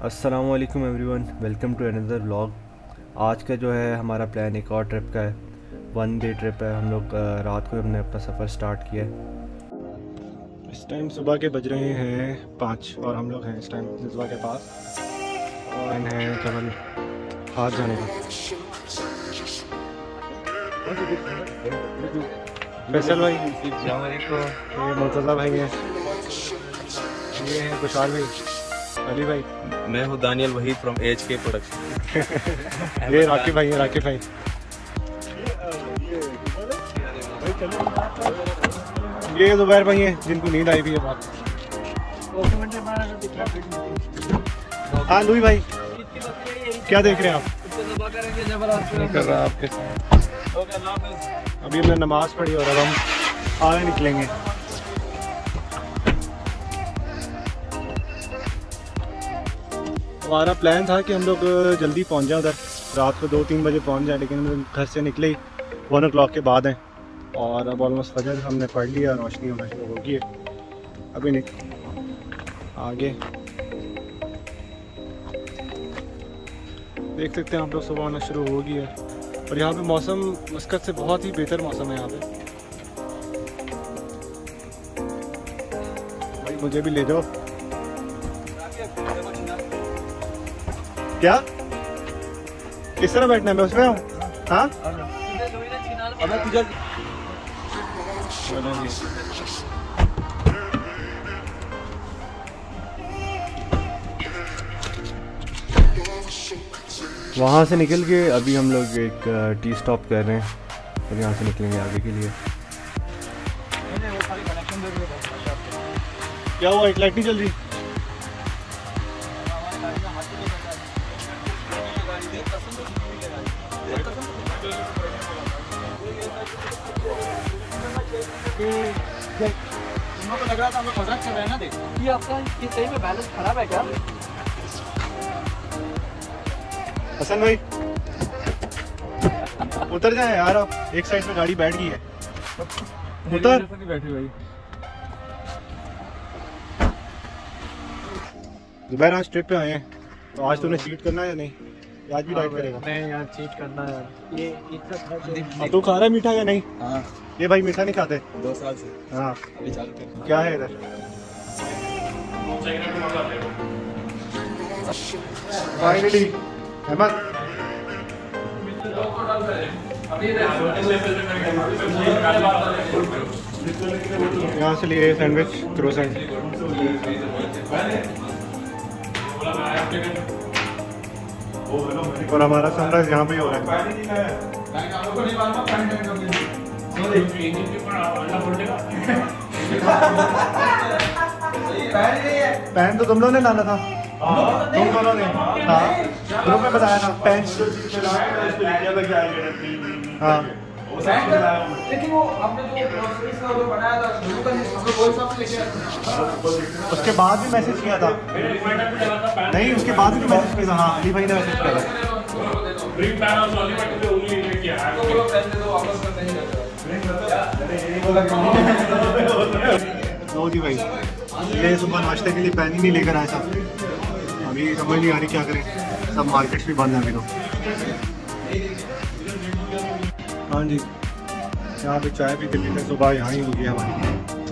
अस्सलाम वालेकुम everyone, welcome to another vlog. आज का जो है हमारा प्लान एक और ट्रिप का है, 1 डे ट्रिप है। हम लोग रात को हमने अपना सफ़र स्टार्ट किया है। इस टाइम सुबह के बज रहे हैं 5 और हम लोग हैं इस टाइम जिज़वा के पास और हैं केवल हाथ जाने का। फैसल भाई, ये मुर्तज़ा भाई हैं, ये हैं खुशहाल भाई, अली भाई, मैं हूँ Daniyal Waheed from HK production. ये राकिब भाई है, राकिब भाई, ये ज़ुबैर भाई हैं जिनको नींद आई हुई है बात। हाँ लुई भाई, क्या देख रहे हैं आप? कर रहा आपके अभी हमने नमाज पढ़ी और अब हम आगे निकलेंगे। हमारा प्लान था कि हम लोग जल्दी पहुंच जाएं उधर, रात को 2-3 बजे पहुंच जाएं, लेकिन हम घर से निकले ही 1 o'clock के बाद हैं और अब ऑलमोस्ट फजर हमने पढ़ लिया, रोशनी होना शुरू हो गई है। अभी आगे देख सकते हैं आप लोग, सुबह होना शुरू हो गई है और यहाँ पे मौसम मस्कत से बहुत ही बेहतर मौसम है यहाँ पे। भाई मुझे भी ले जाओ। क्या किस तरह बैठना है? मैं उसमें हूँ। हाँ वहाँ से निकल के अभी हम लोग एक टी स्टॉप कर रहे हैं और यहाँ से निकलेंगे आगे के लिए। क्या हुआ, एक लाइट नहीं चल रही? तुम को लग रहा था हम लोग मजाक कर रहे हैं ना। देख ये आपका ये सही में बैलेंस खराब है क्या? हसन भाई उतर जाए यार, आप एक साइड में गाड़ी बैठ गई है, उतर। बैठी भाई जुबैर, आज ट्रिप पे आए हैं तो आज तूने चीट करना है या नहीं? आज भी डाइट करेगा? नहीं यार, चीट करना है यार। ये इतना तू खा रहा है मीठा या नहीं? हाँ, ये भाई मीठा नहीं खाते? 2 साल से हाँ, अभी चालू कर। क्या है इधर? फाइनली अहमद यहाँ से लिए सैंडविच क्रोसेंट और हमारा सनराइज यहाँ पे ही हो रहा है। पैन तो तुम लोगों ने लाना था, तुम दोनों ने। हाँ ग्रुप में बताया था पैन। हाँ लेकिन वो आपने जो ग्रोसरीज का जो बनाया था शुरू का हम लोग वो सब लेके आए। उसके बाद भी मैसेज किया था। नहीं, उसके बाद भी मैसेज किया था। हाँ अली भाई ने मैसेज किया था। लो जी भाई, ये सुबह नाश्ते के लिए पैन ही नहीं लेकर आया था। अभी समझ नहीं आ रही क्या करें, सब मार्केट्स भी बंद हैं अभी तो। हाँ जी, यहाँ पे चाय भी दिल्ली में सुबह यहाँ ही होगी हमारी।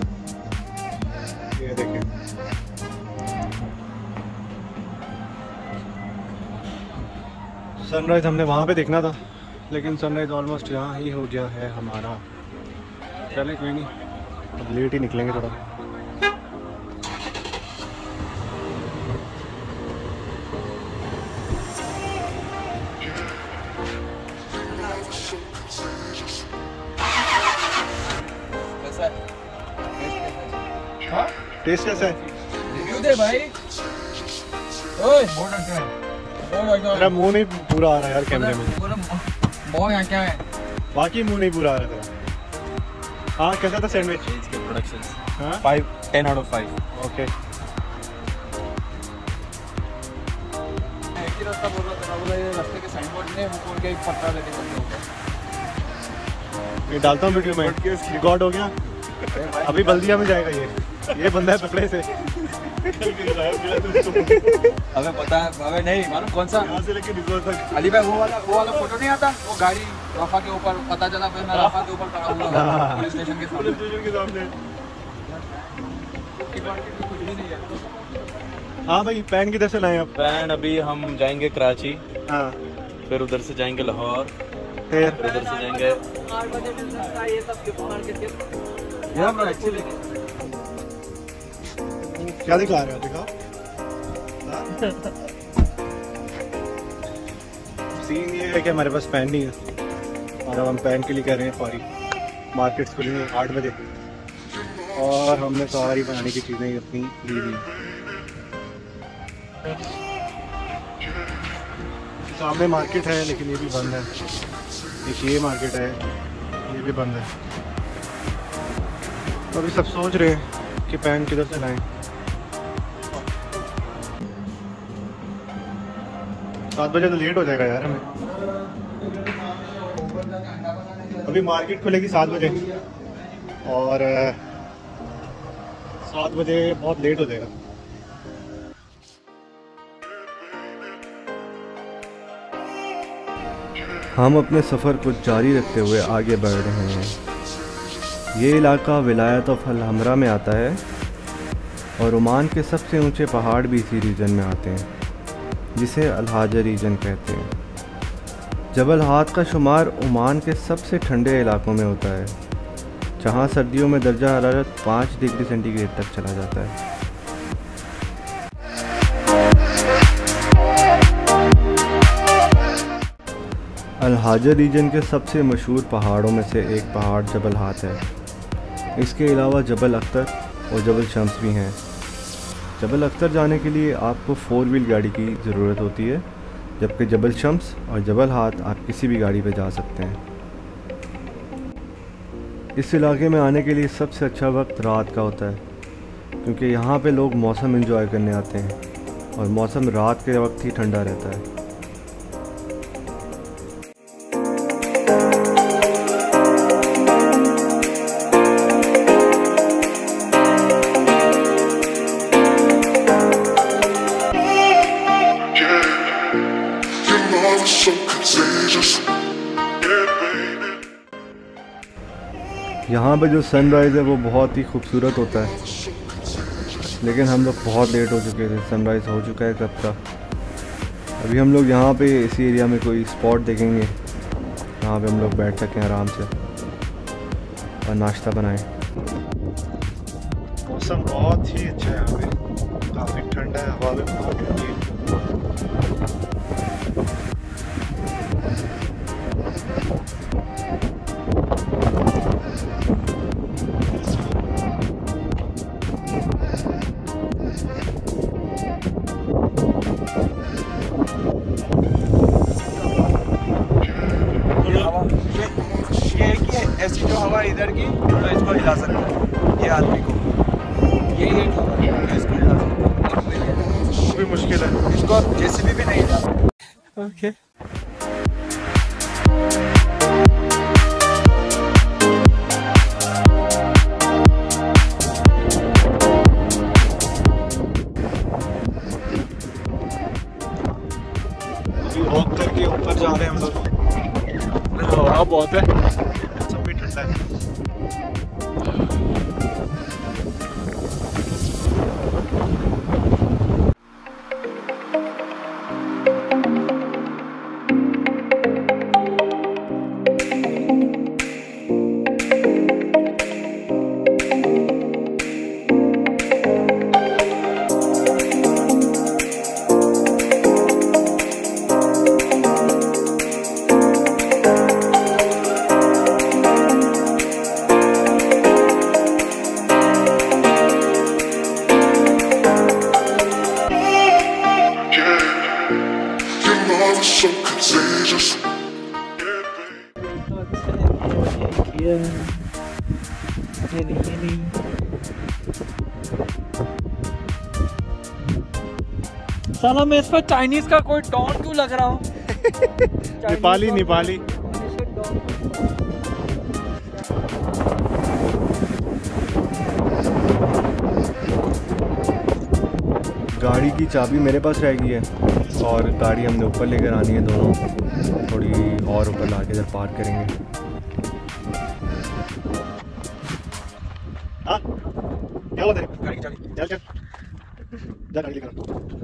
ये देखें, सनराइज़ हमने वहाँ पे देखना था, लेकिन सनराइज़ ऑलमोस्ट यहाँ ही हो गया है हमारा। चले कोई नहीं, अब लेट ही निकलेंगे थोड़ा। टेस्ट कैसा है? रिव्यू दे भाई। ओए बोल क्या है? मेरा मुंह नहीं पूरा आ रहा है यार कैमरे में। बहुत यहाँ क्या है? बाकी मुंह नहीं पूरा आ रहा था। हाँ कैसा था सैंडविच? HK productions. हाँ 10 out of 5। ओके। एक ही रास्ता बोल रहा था, बोला ये रास्ते के साइन बोर्ड ने वो उनके एक पत्ता लेके चल रहा ये डालता हूँ वीडियो में, रिकॉर्ड हो गया। अभी बल्दिया में जाएगा ये बंदा है पकड़े से। हमें पता है, हमें नहीं मालूम कौन सा यहाँ से लेके रिजॉर्ट तक। अली भाई वो वाला फोटो नहीं आता, वो गाड़ी रफा के ऊपर, पता चला फिर मैं रफा के ऊपर खड़ा हुआ पुलिस स्टेशन के पुलिस सामने। स्टेशन के सामने। कुछ भी नहीं है। हाँ भाई, पैन किधर से लाए आप? पैन अभी हम जाएंगे कराची, हाँ, फिर उधर से जाएंगे लाहौर, फिर उधर से जाएंगे। क्या दिखा रहे हो? दिखाओ। सीन ये है कि हमारे पास पैन नहीं है और अब हम पैन के लिए कह रहे हैं फौरी। मार्केट्स खुलेंगे 8 बजे और हमने सारी बनाने की चीज़ें अपनी ली हुई। सामने मार्केट है लेकिन ये भी बंद है। एक ये मार्केट है, ये भी बंद है। तो अभी सब सोच रहे हैं कि पैन किधर से लाएं। 7 बजे तो लेट हो जाएगा यार हमें। अभी मार्केट खुलेगी 7 बजे और 7 बजे बहुत लेट हो जाएगा। हम अपने सफ़र को जारी रखते हुए आगे बढ़ रहे हैं। ये इलाका विलायत ऑफ अल हमरा में आता है और ओमान के सबसे ऊंचे पहाड़ भी इसी रीजन में आते हैं, जिसे अल-हाजा रीजन कहते हैं। जबल हाद का शुमार ओमान के सबसे ठंडे इलाकों में होता है, जहाँ सर्दियों में दर्जा हरारत 5 डिग्री सेंटीग्रेड तक चला जाता है। अल-हाजा रीजन के सबसे मशहूर पहाड़ों में से एक पहाड़ जबल हाद है। इसके अलावा जबल अख्तर और जबल शम्स भी हैं। जबल अख्तर जाने के लिए आपको 4 व्हील गाड़ी की ज़रूरत होती है, जबकि जबल शम्स और जबल हाद आप किसी भी गाड़ी पर जा सकते हैं। इस इलाके में आने के लिए सबसे अच्छा वक्त रात का होता है, क्योंकि यहाँ पे लोग मौसम एंजॉय करने आते हैं और मौसम रात के वक्त ही ठंडा रहता है। यहाँ पे जो सनराइज़ है वो बहुत ही खूबसूरत होता है, लेकिन हम लोग बहुत लेट हो चुके थे। सनराइज़ हो चुका है कब का। अभी हम लोग यहाँ पे इसी एरिया में कोई स्पॉट देखेंगे जहाँ पे हम लोग बैठ सकें आराम से और नाश्ता बनाएं। मौसम बहुत ही अच्छा है यहाँ पे, काफ़ी ठंडा है, हवा भी बहुत ठंडी है। ऐसी जो हवा इधर की तो इसको हिला सकता है, ये आदमी को, ये हवा है, इसको हिला सकता है। वो भी मुश्किल है, इसको जेसीबी भी नहीं हिला सकता। ओके। वॉक करके ऊपर जा रहे हैं हम लोग। हवा बहुत है, मौसम भी ठंडा है। साला मैं इस पर चाइनीज का कोई डॉन क्यों लग रहा हूँ? नेपाली नेपाली। गाड़ी की चाबी मेरे पास रह गई है और गाड़ी हमने ऊपर लेकर आनी है दोनों, थोड़ी और ऊपर ला के इधर पार्क करेंगे। हाँ क्या होता है? गाड़ी की चाबी चल चल जा गाड़ी लेकर।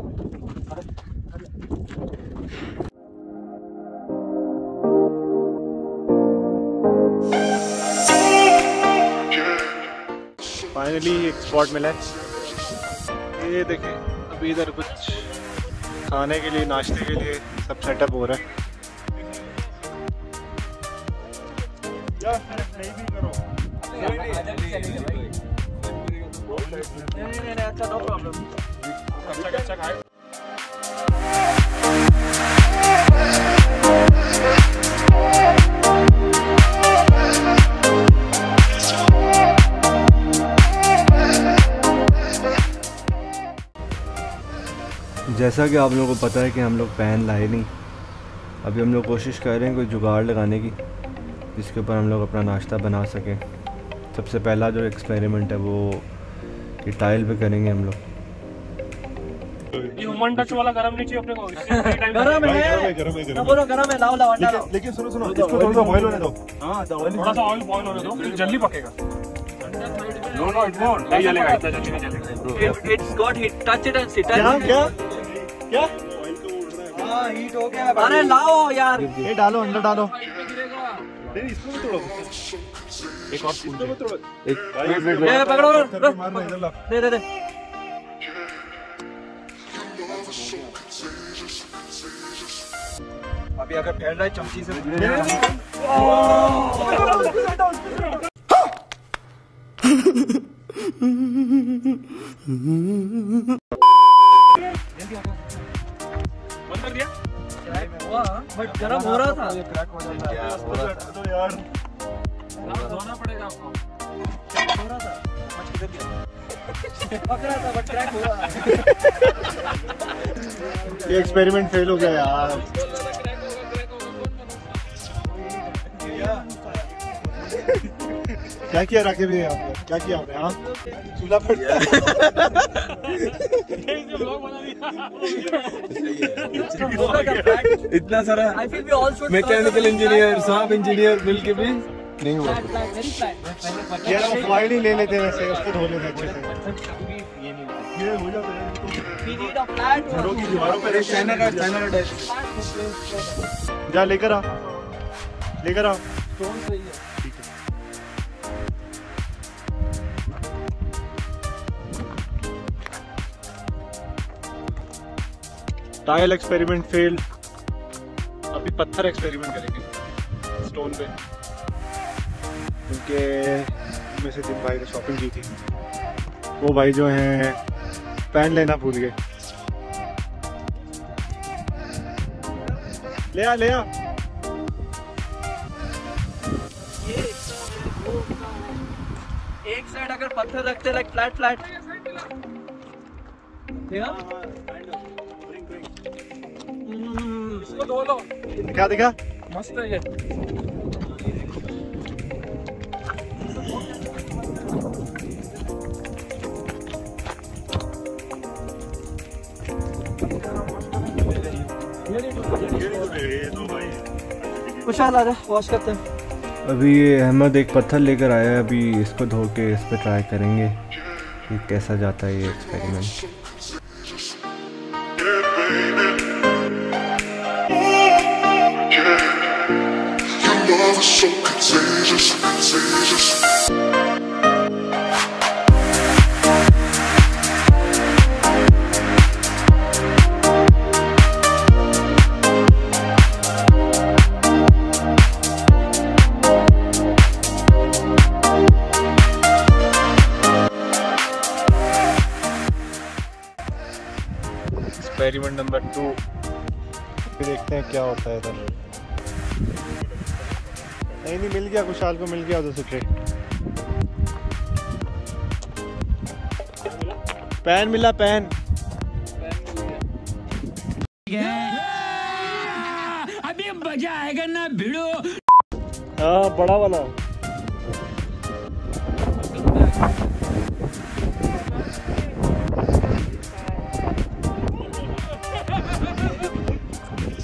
फाइनली एक स्पॉट मिला है। ये देखें, अभी इधर कुछ खाने के लिए, नाश्ते के लिए सब सेटअप हो रहा है। नहीं भी करो, अच्छा नो प्रॉब्लम। अच्छा खाए। जैसा कि आप लोगों को पता है कि हम लोग पैन लाए नहीं, अभी हम लोग कोशिश कर रहे हैं कोई जुगाड़ लगाने की जिसके ऊपर हम लोग अपना नाश्ता बना सकें। सबसे पहला जो एक्सपेरिमेंट है वो ये टाइल पे करेंगे हम लोग। ये ह्यूमन टच वाला गरम नहीं चाहिए अपने को। गरम है, बोलो गरम है, लाओ लाओ अंडा लाओ। लेकिन सुनो सुनो, इसको थोड़ा सा बॉईल होने दो। हां थोड़ा सा ऑयल बॉईल होने दो, फिर जल्दी पकेगा। नो नो इट वोंट, नहीं जलेगा, इतना जल्दी नहीं जलेगा। It's got hit, touch it and sit. क्या क्या हां हीट हो गया। अरे लाओ यार, ये डालो, अंडा डालो। नहीं इसको भी तोड़ो, एक और स्पून में तोड़ो। एक ये पकड़ो, मारना इधर ला। दे दे दे। अभी अगर फैल रहा है चमची से बंद कर दिया बट गरम हो रहा था। यार धोना पड़ेगा आपको। हो रहा था, पक रहा था बट क्रैक हुआ। ये एक्सपेरिमेंट फेल हो गया यार। क्या किया राकेश भैया, क्या किया आपने? हाँ चूल्हा पर इतना सारा मैकेनिकल इंजीनियर, सब इंजीनियर मिल के भी नहीं हुआ। यार वो फॉइल ही ले लेते हैं, वैसे उसको धो लेते अच्छे से। ये हो जाता है। घरों की दीवारों पर जा लेकर आ, लेकर आ। Tile experiment failed. अभी पत्थर एक्सपेरिमेंट करेंगे स्टोन पे, क्योंकि में से 3 भाई ने शॉपिंग की थी, वो भाई जो हैं पैन लेना भूल गए। ले आ ले आ। एक साइड अगर पत्थर रखते लाइक फ्लैट फ्लैट इसको धो लो। क्या दिखा? मस्त है ये। खुशहाल आ जा, वॉश करते हैं। अभी ये अहमद एक पत्थर लेकर आया है, अभी इसको धो के इस पे ट्राई करेंगे कि कैसा जाता है ये एक्सपेरिमेंट। एक्सपेरिमेंट नंबर 2, फिर देखते हैं क्या होता है इधर। नहीं मिल गया, खुशहाल को मिल गया उधर से ट्रे। पैन मिला, पैन। अभी मजा आएगा ना भिड़ो। हाँ बड़ा वाला।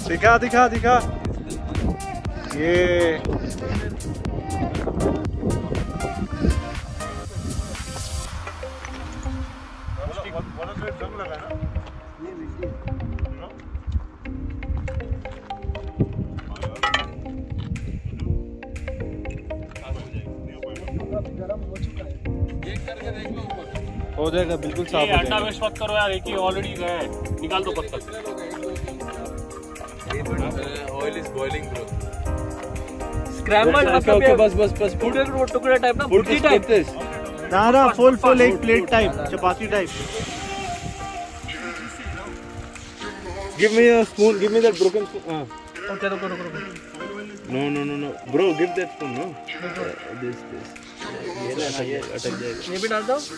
दिखा दिखा दिखा ये हो जाएगा बिल्कुल साफ हो अंडा वेस्ट मत करो यार, एक ही ऑलरेडी गए, निकाल दो पत्थर। Oil is boiling bro. Scramble मतलब बस टुकड़े टाइप ना, भुर्जी टाइप। ना फुल एक प्लेट टाइप, चपाती type. Give me a spoon, give me that broken spoon. Okay रुको no bro, give that spoon. No this ये लेना, ये अटक जाएगा। ये भी डाल दो।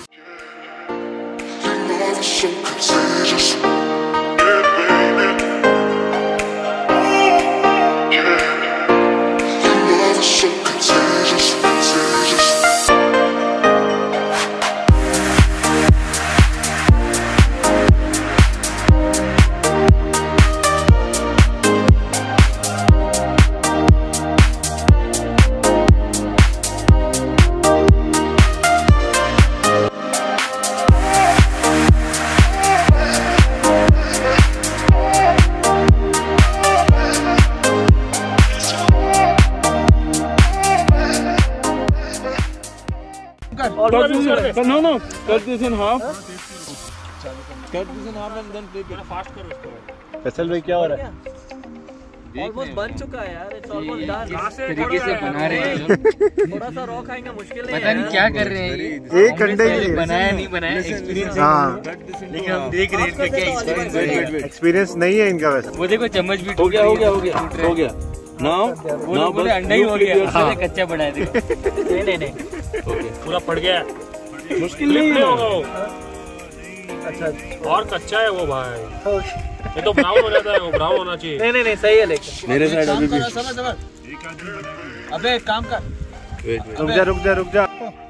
No, cut this in half. Cut this in half and then flip it. Fast करो इसको। फैसल भाई क्या हो रहा है? ऑलमोस्ट बन चुका है यार, इट्स ऑलमोस्ट डन। तरीके से बना रहे हैं, थोड़ा सा रॉ खाएंगे, मुश्किल नहीं है। पता नहीं क्या कर रहे हैं, एक घंटे के लिए बनाया नहीं बनाया एक्सपीरियंस। हाँ, लेकिन हम देख रहे हैं इनका क्या एक्सपीरियंस है। एक्सपीरियंस नहीं है इनका वैसे। वो देखो चम्मच भी हो गया। Now बोले अंडा ही हो गया, उसने कच्चा बनाया देखो। नहीं पूरा पड़ गया, मुश्किल नहीं होगा वो। अच्छा और कच्चा है वो भाई, ये तो ब्राउन हो जाता है, वो ब्राउन होना चाहिए। नहीं सही है। लेकिन मेरे साइड अभी भी। अबे एक काम कर, रुक जा।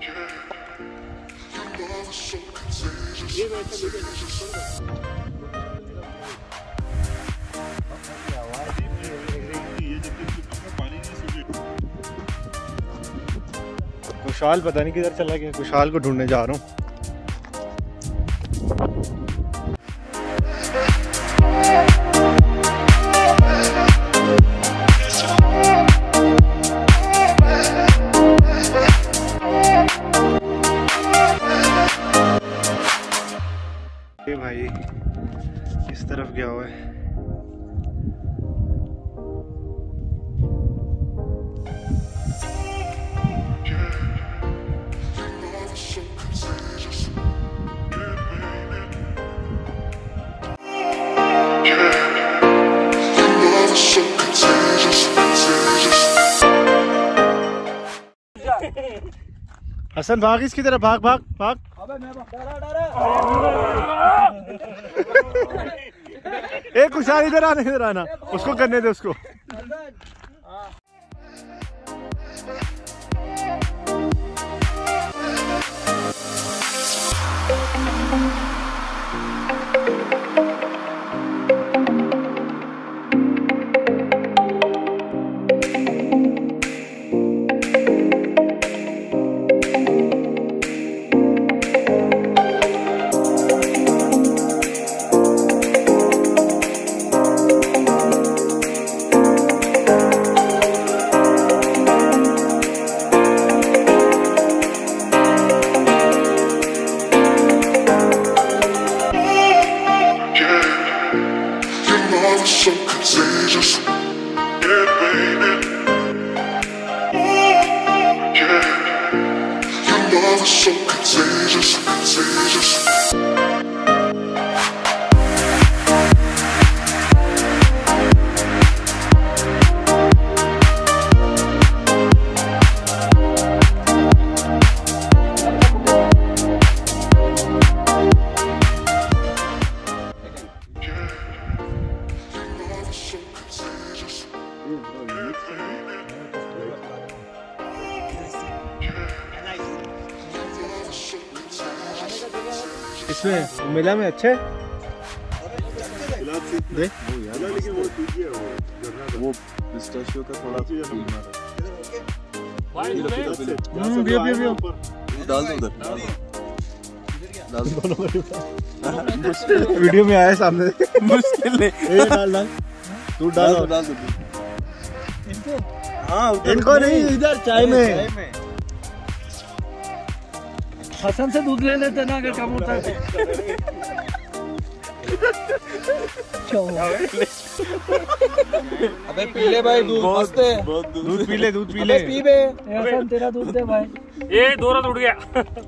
कुशाल पता नहीं किधर चला गया, कुशाल को ढूंढने जा रहा हूँ। ये भाई इस तरफ गया हुआ है। हसन भाग इसकी तरफ, भाग। एक खुशहाल इधर आना, उसको करने दे उसको। So contagious, yeah, baby. Yeah, your love is so contagious. इसमें मिला में अच्छे देख वो पिस्ताशियो का थोड़ा फील मारा। डाल दो उधर, डाल दो। वीडियो में आया सामने। मुश्किल नहीं। डाल तू डाल डाल दो। हाँ इनको नहीं, इधर चाय में। हसन से दूध ले लेते ना अगर कम होता है। अबे पी ले भाई दूध, मस्त है। दूध पी ले, दूध पी ले। पी बे। हसन तेरा दूध दे भाई। ये दोरा टूट गया।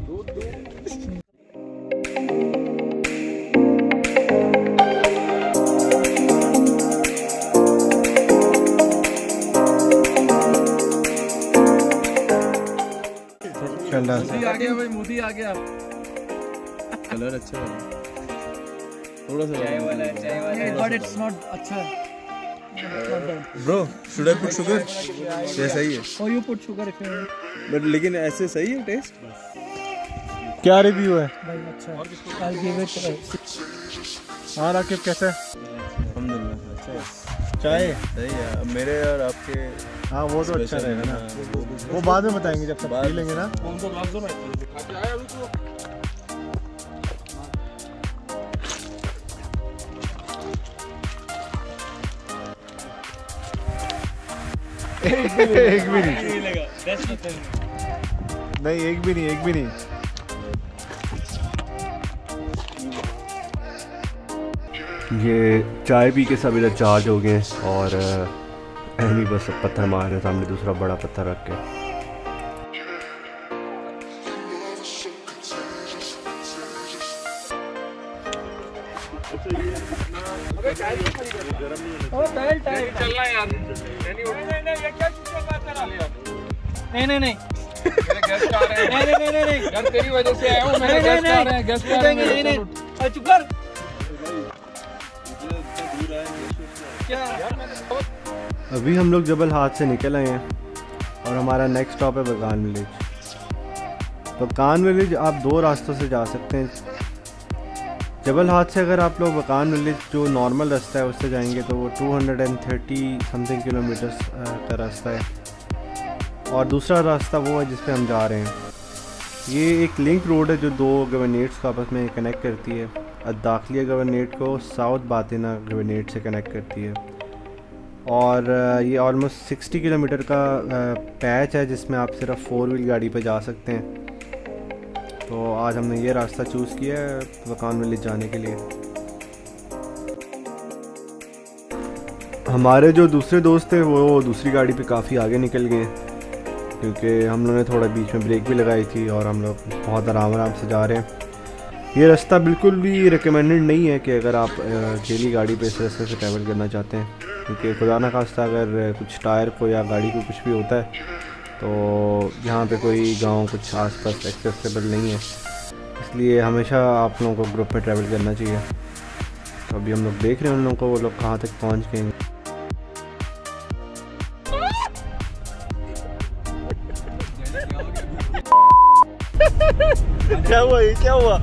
मोदी आ गया भाई, मोदी आ गया। कलर अच्छा है, थोड़ा सा चाय वाला है, बट इट्स नॉट अच्छा है। Bro should I put sugar? ये सही है। और you put sugar if you but लेकिन ऐसे सही है टेस्ट। क्या रिव्यू है? भाई अच्छा है। I give it 6। हाँ राकिब कैसा है? अल्हम्दुलिल्लाह अच्छा है। चाय सही है। अब मेरे और आपके हाँ वो तो अच्छा रहेगा ना, वो बाद में बताएंगे जब सब पी लेंगे ना। एक भी नहीं, नहीं एक भी नहीं, एक भी नहीं। ये चाय पी के सब इधर चार्ज हो गए और अहमी बस पत्थर मार रहे सामने, दूसरा बड़ा पत्थर रख के। चलना यार। नहीं गेस्ट आ रहे हैं। नहीं यार तेरी वजह से आया हूँ। मेरे गेस्ट आ रहे हैं, गेस्ट आ रहे हैं। नहीं चुप कर। अभी हम लोग जबल हाथ से निकल आए हैं और हमारा नेक्स्ट स्टॉप है बकान विलेज। बकान विलेज आप दो रास्तों से जा सकते हैं। जबल हाथ से अगर आप लोग बकान विलेज जो नॉर्मल रास्ता है उससे जाएंगे तो वो 230 समथिंग किलोमीटर्स का रास्ता है, और दूसरा रास्ता वो है जिस पे हम जा रहे हैं। ये एक लिंक रोड है जो दो गवर्नेट्स को आपस में कनेक्ट करती है। दाखिलिया गवर्नेट को साउथ बातिना गवर्नेट से कनेक्ट करती है, और ये ऑलमोस्ट 60 किलोमीटर का पैच है जिसमें आप सिर्फ 4 व्हील गाड़ी पे जा सकते हैं। तो आज हमने ये रास्ता चूज़ किया है बकान विलेज जाने के लिए। हमारे जो दूसरे दोस्त थे वो दूसरी गाड़ी पे काफ़ी आगे निकल गए, क्योंकि हम लोगों ने थोड़ा बीच में ब्रेक भी लगाई थी और हम लोग बहुत आराम से जा रहे हैं। ये रास्ता बिल्कुल भी रिकमेंडेड नहीं है कि अगर आप अकेली गाड़ी पे इस रास्ते से ट्रैवल करना चाहते हैं, क्योंकि खुदा न खास्ता अगर कुछ टायर को या गाड़ी को कुछ भी होता है तो यहाँ पे कोई गांव कुछ आसपास एक्सेसिबल नहीं है, इसलिए हमेशा आप लोगों को ग्रुप में ट्रैवल करना चाहिए। तो अभी हम लोग देख रहे हैं उन लोगों को, वो लोग कहाँ तक पहुँच गए। क्या हुआ, ये क्या हुआ?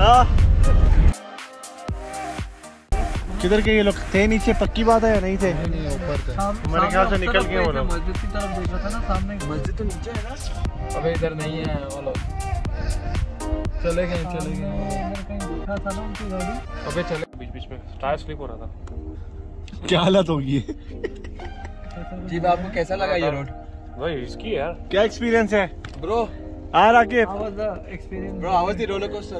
किधर के ये लोग थे? नीचे पक्की बात है या नहीं थे? ऊपर थे। हमारे ख्याल से निकल गए वो लोग। मस्जिद की तरफ देख रहा था ना सामने। मस्जिद तो नीचे है ना? अबे इधर नहीं है वो लोग। चले गए। कहीं देखा था ना उनकी गाड़ी। अबे चले बीच में टायर स्लिप हो रहा था। क्या हालत होगी? जी आपको कैसा लगा ये रोड? भाई इसकी यार क्या एक्सपीरियंस है ब्रो? हाँ Raqib, How was the experience? Bro, how was the roller coaster?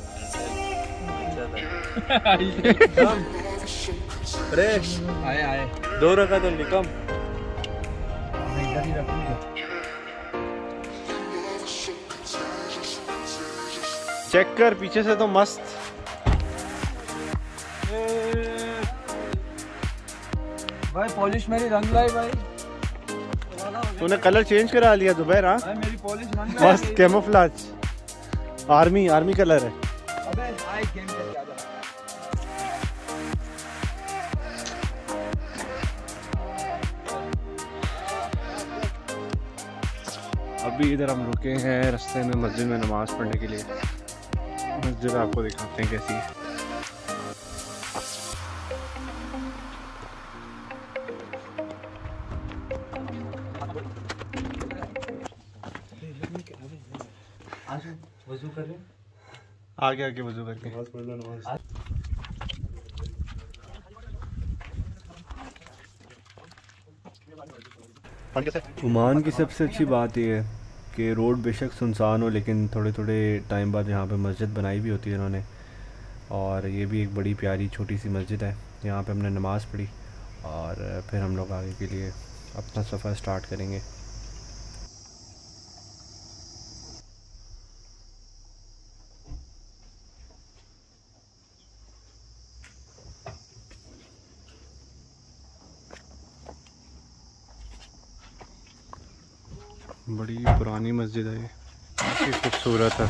अरे आए 2 रखा तो निकम। मैं इधर ही रखूंगा। चेक कर पीछे से तो मस्त। भाई पॉलिश मेरी रंग लाई भाई। तूने कलर चेंज करा लिया दोपहर? हाँ भाई मेरी पॉलिश रंग लाई। मस्त कैमोफ्लेज, आर्मी कलर है। अबे आई गेम खेल के आ जा। अभी इधर हम रुके हैं रास्ते में मस्जिद में नमाज़ पढ़ने के लिए। मस्जिद आपको दिखाते हैं कैसी है। आगे आगे वजू करके ओमान की सबसे अच्छी बात यह है कि रोड बेशक सुनसान हो, लेकिन थोड़े थोड़े टाइम बाद यहाँ पे मस्जिद बनाई भी होती है इन्होंने, और ये भी एक बड़ी प्यारी छोटी सी मस्जिद है। यहाँ पे हमने नमाज़ पढ़ी और फिर हम लोग आगे के लिए अपना सफ़र स्टार्ट करेंगे। बड़ी पुरानी मस्जिद है ये, काफ़ी खूबसूरत है।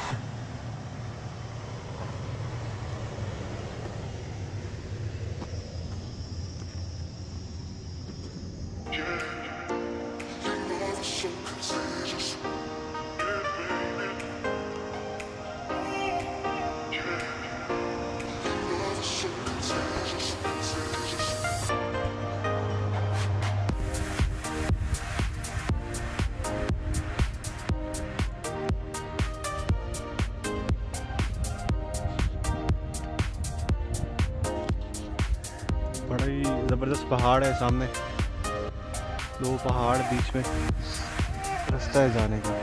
बड़ा ही ज़बरदस्त पहाड़ है सामने, 2 पहाड़ बीच में रास्ता है जाने का।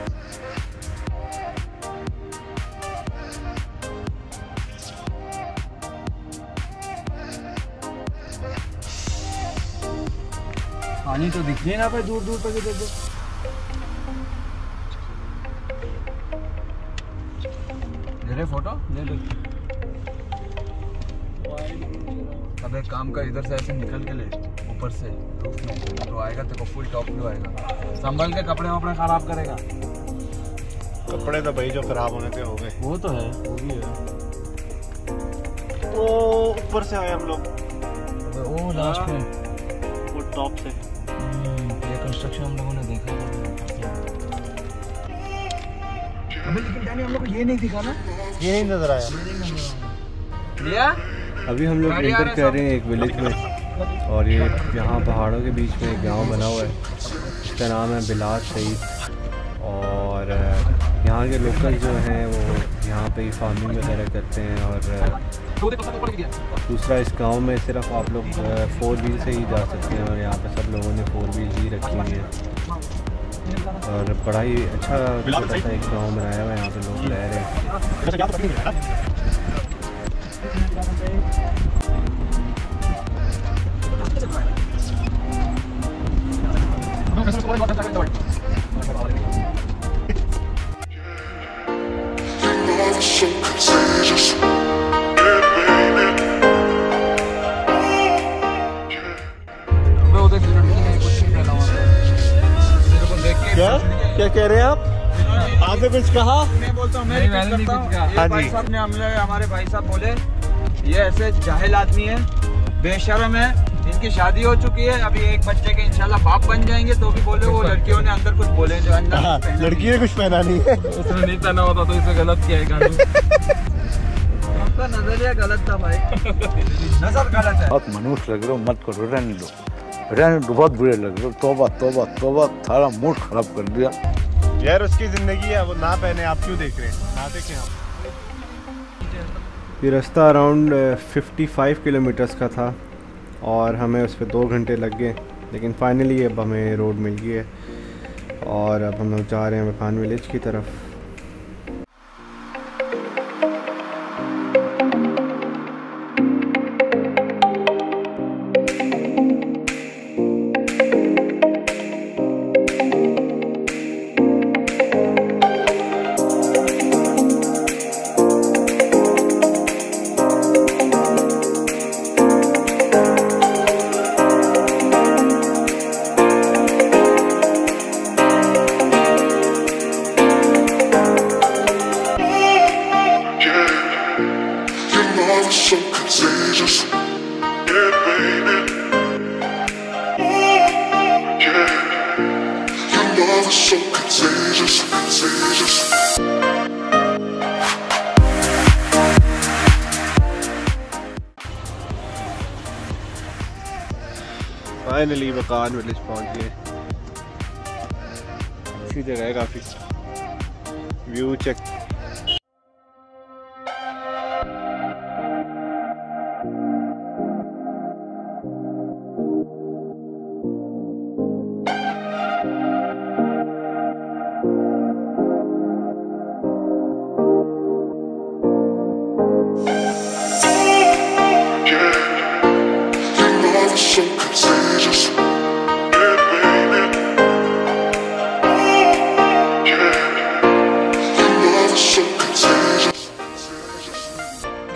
पानी तो दिख नहीं ना पे दूर दूर तक देखो। ले ले फोटो ले ले। अब एक काम कर, इधर से ऐसे निकल के ले, ऊपर से रूफ में तो आएगा, तेरे को फुल टॉप व्यू आएगा। संभल के कपड़े वपड़े खराब करेगा। कपड़े तो भाई जो खराब होने के हो गए। वो तो है, वो भी है। तो ऊपर से आए हम लोग, वो लास्ट में वो टॉप से। ये कंस्ट्रक्शन हम लोगों ने देखा था। अबे लेकिन डैनी हम लोग को ये नहीं दिखा ना, ये नहीं नजर आया। लिया अभी हम लोग एंटर कर रहे हैं एक विलेज में, और ये यहाँ पहाड़ों के बीच में एक गांव बना हुआ है, इसका नाम है बिलाद शहीद। और यहाँ के लोकल जो हैं वो यहाँ पे ही फार्मिंग वगैरह करते हैं। और दूसरा, इस गांव में सिर्फ आप लोग 4 व्हील से ही जा सकते हैं, और यहाँ पे सब लोगों ने 4 व्हील ही रखी हुई है। और बड़ा ही अच्छा छोटा सा एक गाँव बनाया हुआ है, यहाँ पे लोग रह रहे हैं। So contagious. क्या कह रहे हैं आप? आपने कुछ कहा? मैं बोलता हूँ, मैं नहीं कुछ कहा। हाँ भाई जी। साहब ने हमारे भाई साहब बोले ये ऐसे जाहिल आदमी है, बेशर्म है, इनकी शादी हो चुकी है, अभी एक बच्चे के इंशाल्लाह बाप बन जाएंगे, तो भी बोले वो लड़कियों ने अंदर कुछ बोले जो अंदर लड़की ने कुछ पहना नहीं है। उसने नहीं पहना होता तो इसे गलत किया है। आपका नजरिया गलत था भाई। नजर गलत है। बहुत मनुष्य लग रहे हो, मत करो, रहने दो, बहुत बुरे लग रहे हो। तौबा तौबा तौबा, सारा मूड खराब कर दिया यार। उसकी ज़िंदगी है, वो ना पहने, आप क्यों देख रहे हैं? ना देखें आप। ये रास्ता अराउंड 55 किलोमीटर्स का था और हमें उस पर 2 घंटे लग गए, लेकिन फाइनली अब हमें रोड मिल गई है और अब हम लोग जा रहे हैं मकान विलेज की तरफ। So contagious. Yeah, baby. Yeah. Your love is so contagious, contagious. Finally Makan village पहुंच गए। अच्छी जगह है काफ़ी, व्यू चेक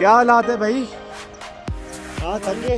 क्या हालात है भाई? हाँ थक गए।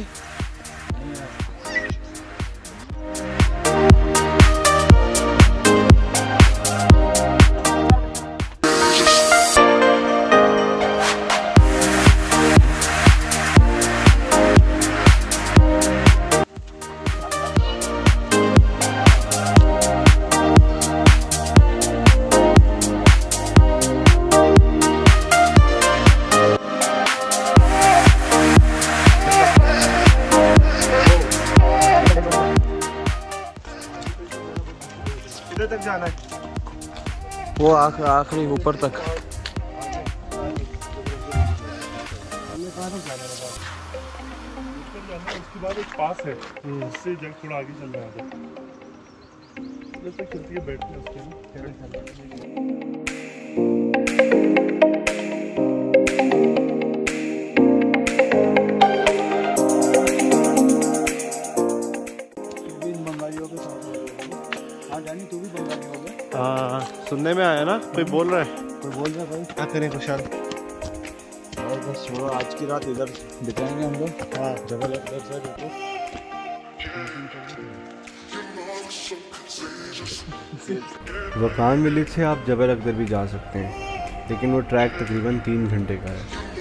किधर तक जाना है? वो आखिरी ऊपर तक। उसके बाद एक पास है, उससे जग थोड़ा आगे चलना है। जैसे खिड़की बैठते हैं उसके हाँ सुनने में आया ना, कोई बोल रहा है। भाई क्या करें खुशहाल? और बस छोड़ो, आज की रात इधर बिताएंगे हम लोग। हाँ जबल अकबर सर वकान विलेज से आप जबल अकबर भी जा सकते हैं, लेकिन वो ट्रैक तकरीबन 3 घंटे का है।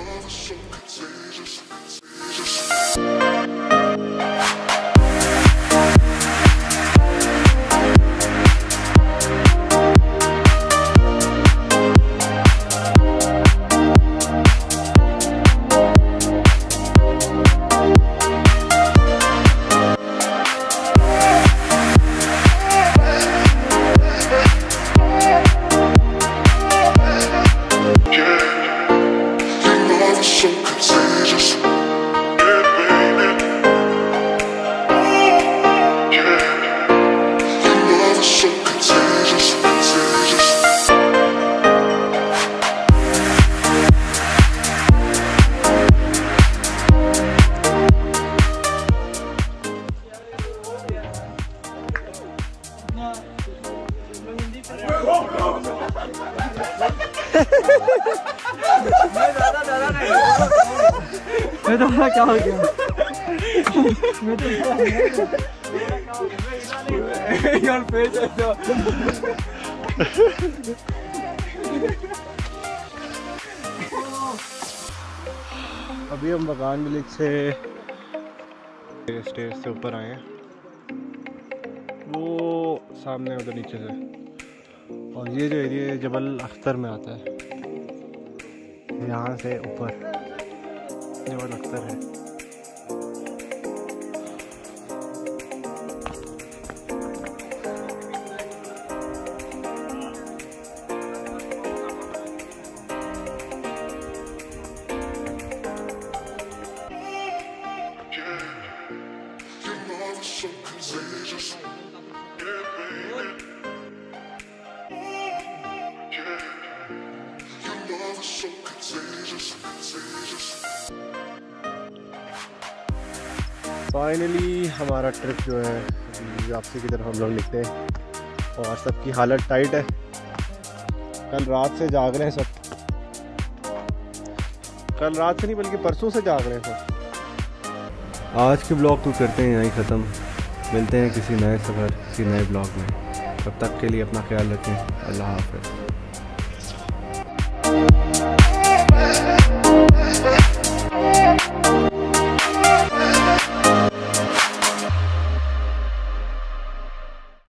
मैं तो क्या हो गया? मैं तो योर फेस ऐसा। अभी हम वकान विलेज से स्टेज से ऊपर आए हैं, वो सामने उधर नीचे से, और ये जो एरिया जबल अख्तर में आता है, यहाँ से ऊपर जबल अख्तर है। फाइनली हमारा ट्रिप जो है वापसी की तरफ हम लोग निकले हैं, और सबकी हालत टाइट है। कल रात से जाग रहे हैं सब, कल रात से नहीं बल्कि परसों से जाग रहे हैं सब। आज के ब्लॉग को करते हैं यहीं ख़त्म, मिलते हैं किसी नए सफ़र, किसी नए ब्लॉग में। तब तक के लिए अपना ख्याल रखें। अल्लाह हाफ़िज़।